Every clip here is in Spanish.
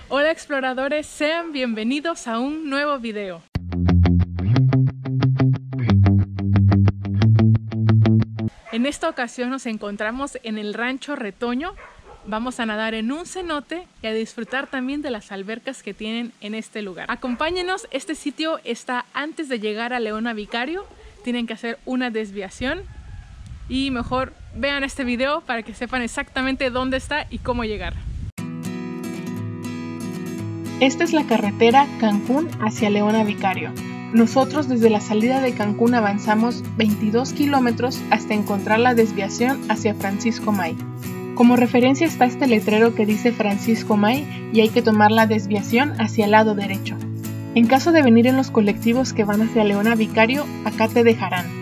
Hola exploradores, sean bienvenidos a un nuevo video. En esta ocasión nos encontramos en el Rancho Retoño. Vamos a nadar en un cenote y a disfrutar también de las albercas que tienen en este lugar. Acompáñenos, este sitio está antes de llegar a Leona Vicario. Tienen que hacer una desviación y mejor vean este video para que sepan exactamente dónde está y cómo llegar. Esta es la carretera Cancún hacia Leona Vicario. Nosotros desde la salida de Cancún avanzamos 22 kilómetros hasta encontrar la desviación hacia Francisco May. Como referencia está este letrero que dice Francisco May y hay que tomar la desviación hacia el lado derecho. En caso de venir en los colectivos que van hacia Leona Vicario, acá te dejarán.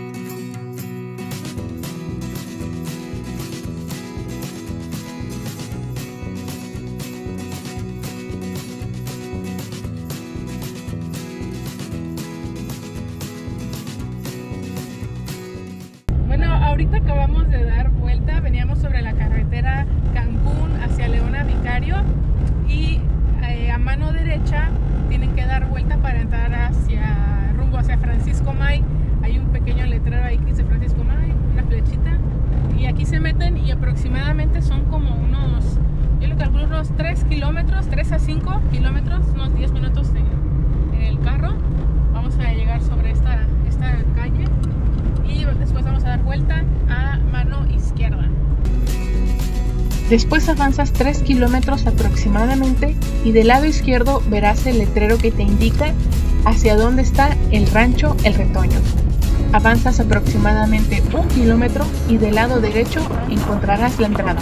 Ahorita acabamos de dar vuelta, veníamos sobre la carretera Cancún hacia Leona Vicario y a mano derecha tienen que dar vuelta para entrar rumbo hacia Francisco May. Hay un pequeño letrero ahí que dice Francisco May, una flechita, y aquí se meten y aproximadamente son como unos, yo le calculo unos 3 kilómetros, 3 a 5 kilómetros, unos 10 minutos en el carro. Vamos a llegar sobre esta calle y después vamos a dar vuelta a mano izquierda. Después avanzas 3 kilómetros aproximadamente y del lado izquierdo verás el letrero que te indica hacia dónde está el rancho El Retoño. Avanzas aproximadamente 1 kilómetro y del lado derecho encontrarás la entrada.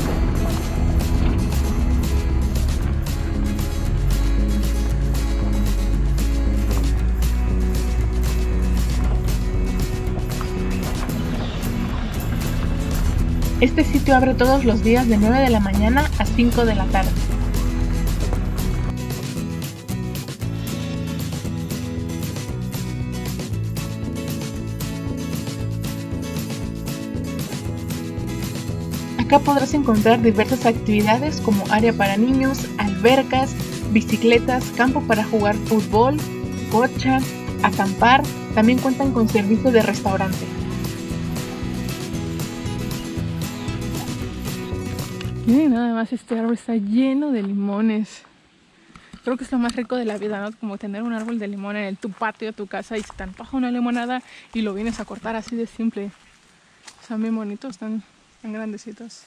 Este sitio abre todos los días de 9 de la mañana a 5 de la tarde. Acá podrás encontrar diversas actividades como área para niños, albercas, bicicletas, campo para jugar fútbol, bocha, acampar. También cuentan con servicio de restaurante. Miren nada más, este árbol está lleno de limones. Creo que es lo más rico de la vida, ¿no? Como tener un árbol de limón en tu patio, tu casa, y se te antoja una limonada y lo vienes a cortar así de simple. Están bien bonitos, están grandecitos.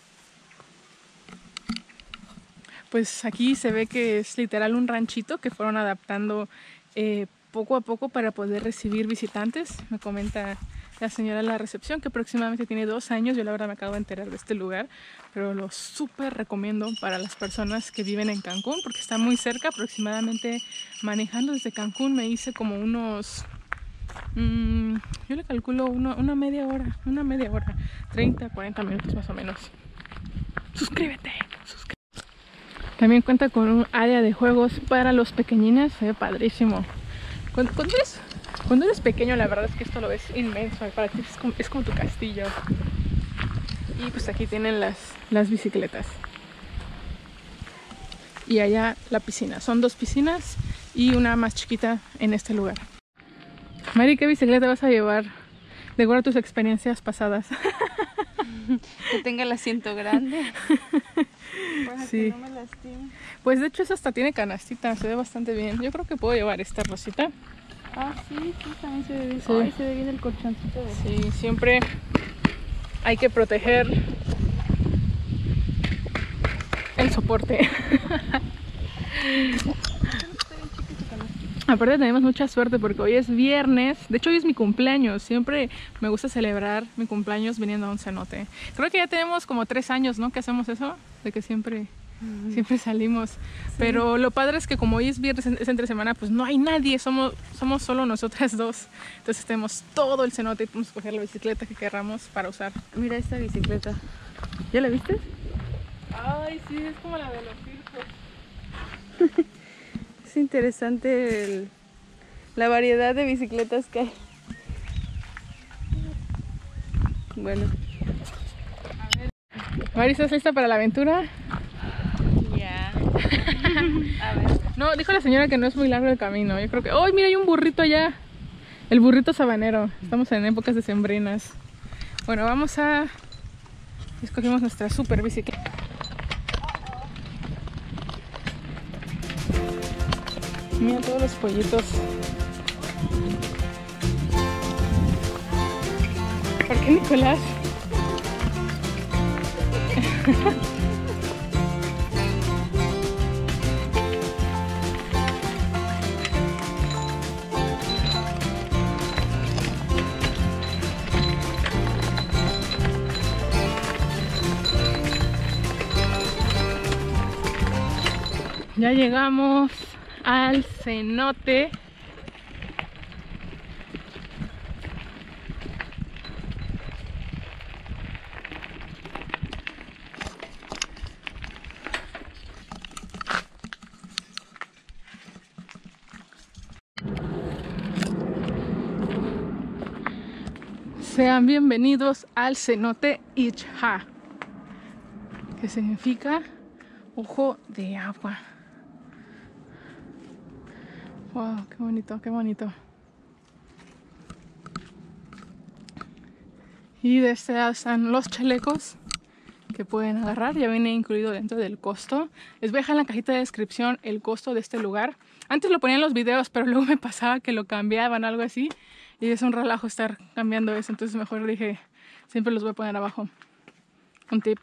Pues aquí se ve que es literal un ranchito que fueron adaptando poco a poco para poder recibir visitantes. Me comenta la señora de la recepción que aproximadamente tiene 2 años. Yo la verdad me acabo de enterar de este lugar, pero lo súper recomiendo para las personas que viven en Cancún porque está muy cerca. Aproximadamente manejando desde Cancún me hice como unos, yo le calculo una media hora, 30, 40 minutos más o menos. Suscríbete. También cuenta con un área de juegos para los pequeñines, se ve padrísimo. Cuando eres pequeño, la verdad es que esto lo ves inmenso, para ti es como tu castillo. Y pues aquí tienen las bicicletas. Y allá la piscina, son 2 piscinas y una más chiquita en este lugar. Mari, ¿qué bicicleta vas a llevar? De acuerdo a tus experiencias pasadas. Que tenga el asiento grande. Para Sí. que no me lastime. Pues de hecho esa hasta tiene canastita, se ve bastante bien. Yo creo que puedo llevar esta rosita. Ah, sí, también se ve bien. Sí. Ay, se ve bien el colchoncito. Sí, siempre hay que proteger el soporte. Aparte tenemos mucha suerte porque hoy es viernes. De hecho hoy es mi cumpleaños. Siempre me gusta celebrar mi cumpleaños viniendo a un cenote. Creo que ya tenemos como 3 años, ¿no? Que hacemos eso, de que siempre salimos. Sí. Pero lo padre es que como hoy es viernes, es entre semana, pues no hay nadie, somos solo nosotras 2. Entonces tenemos todo el cenote y podemos coger la bicicleta que queramos para usar. Mira esta bicicleta. ¿Ya la viste? Ay, sí, es como la de los circos. Es interesante la variedad de bicicletas que hay. Bueno. A ver. Mari, ¿estás lista para la aventura? Ya. A ver. No, dijo la señora que no es muy largo el camino. Yo creo que... ¡Oh, mira, hay un burrito allá! El burrito sabanero. Estamos en épocas decembrinas. Bueno, vamos a... Escogimos nuestra super bicicleta. Mira todos los pollitos. ¿Por qué, Nicolás? Ya llegamos al cenote. Sean bienvenidos al cenote Icha, que significa ojo de agua. Wow, qué bonito, qué bonito. Y de este lado están los chalecos que pueden agarrar, ya viene incluido dentro del costo. Les voy a dejar en la cajita de descripción el costo de este lugar. Antes lo ponía en los videos, pero luego me pasaba que lo cambiaban o algo así. Y es un relajo estar cambiando eso, entonces mejor dije, siempre los voy a poner abajo. Un tip.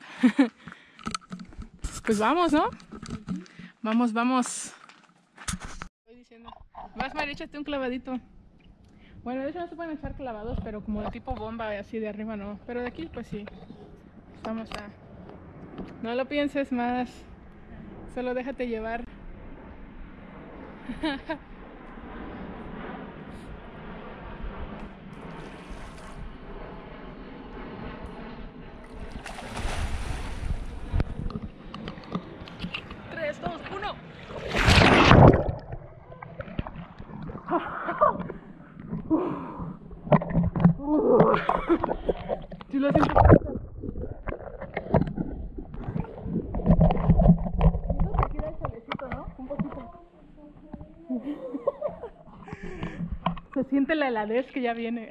Pues vamos, ¿no? Vamos, vamos. Estoy diciendo. Vas, María, échate un clavadito. Bueno, de hecho no se pueden echar clavados, pero como de tipo bomba, así de arriba no. Pero de aquí, pues sí. Vamos a... No lo pienses más. Solo déjate llevar. Si lo siento. Aquí da el chalecito, ¿no? Un poquito. Se siente la heladez que ya viene.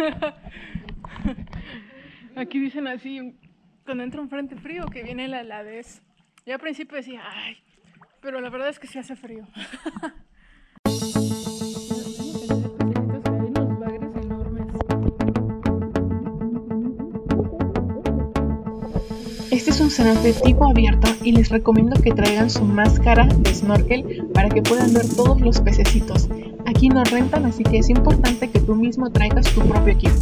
Aquí dicen así, cuando entra un frente frío, que viene la heladez. Yo al principio decía, ay, pero la verdad es que sí hace frío. Este es un cenote tipo abierto y les recomiendo que traigan su máscara de snorkel para que puedan ver todos los pececitos. Aquí no rentan, así que es importante que tú mismo traigas tu propio equipo.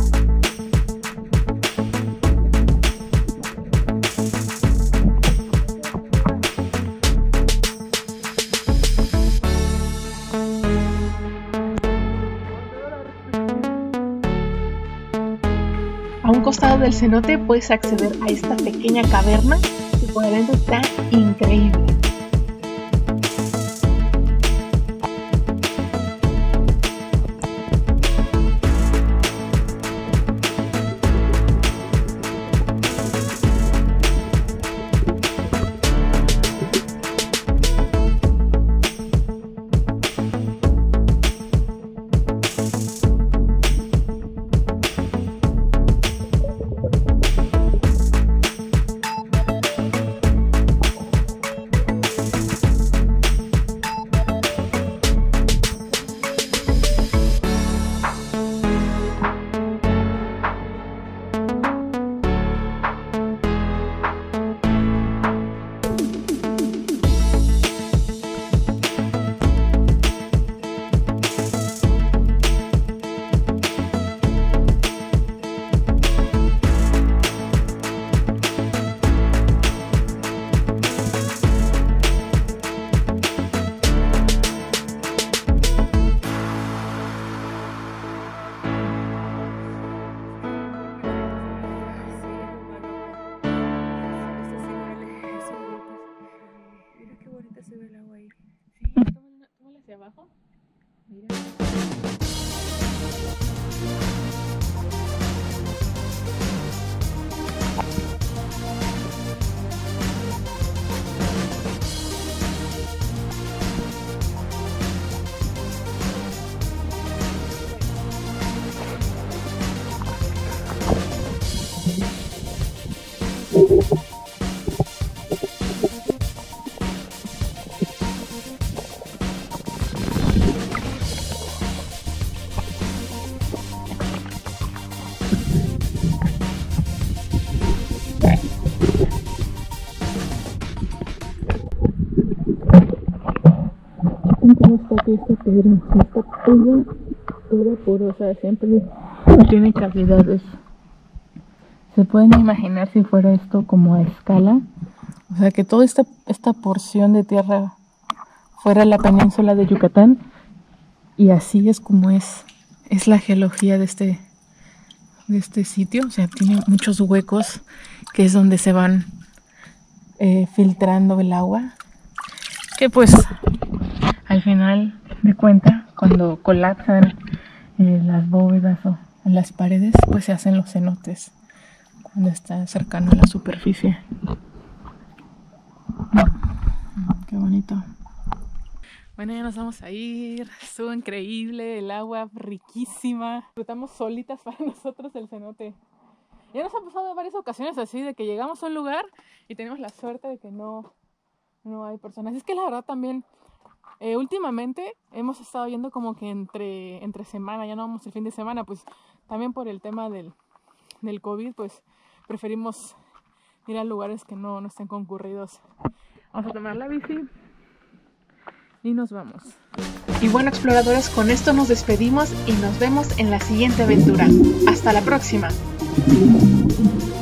A un costado del cenote puedes acceder a esta pequeña caverna que por adentro está increíble. Se ve el agua ahí. Sí, tómala hacia abajo. Mira. cómo está que esta piedra está toda porosa, siempre no tiene cavidades. Se pueden imaginar si fuera esto como a escala, o sea que toda esta porción de tierra fuera la península de Yucatán, y así es como es la geología de este sitio. O sea, tiene muchos huecos que es donde se van filtrando el agua, que pues al final de cuenta cuando colapsan las bóvedas o las paredes, pues se hacen los cenotes cuando está cercano a la superficie. Qué bonito. Bueno, ya nos vamos a ir. Estuvo increíble, el agua riquísima. Disfrutamos solitas para nosotros el cenote. Ya nos ha pasado varias ocasiones así, de que llegamos a un lugar y tenemos la suerte de que no hay personas. Es que la verdad también, últimamente hemos estado yendo como que entre semana, ya no vamos el fin de semana, pues también por el tema del COVID, pues preferimos ir a lugares que no estén concurridos. Vamos a tomar la bici y nos vamos. Y bueno, exploradores, con esto nos despedimos y nos vemos en la siguiente aventura. Hasta la próxima.